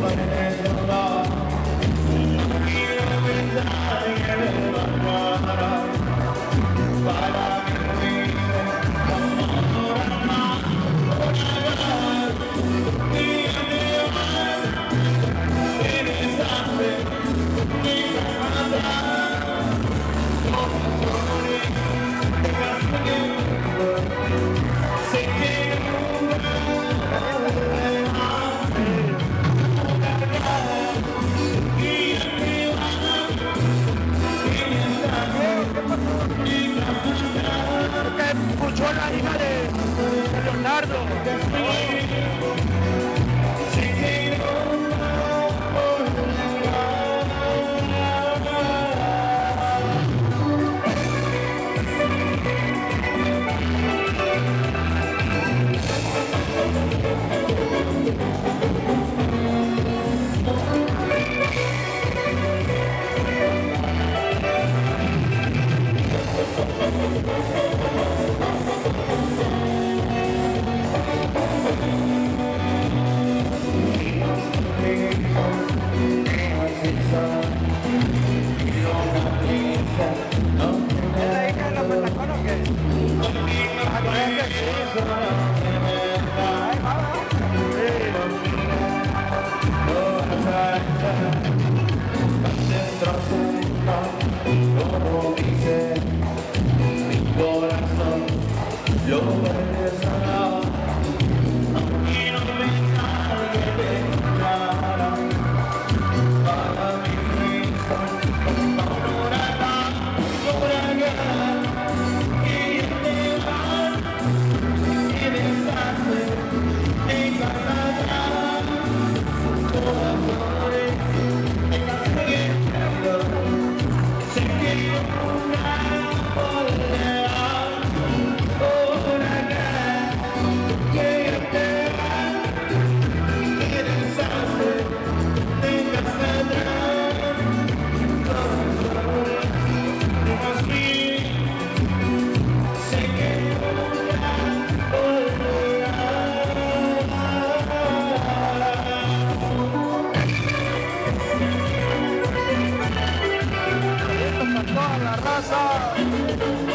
Escuchó la hija de Leonardo. Como dice mi corazón, lo regresará. Y no pensar que vendrá para mi risa, como un huracán, y te va y deshace en casa atrás. Corazones estás siguiendo. Sé que nunca volverás, huracán, que te va y deshace de casa atrás. Corazones estás siguiendo. Sé que nunca volverás. Toda la raza.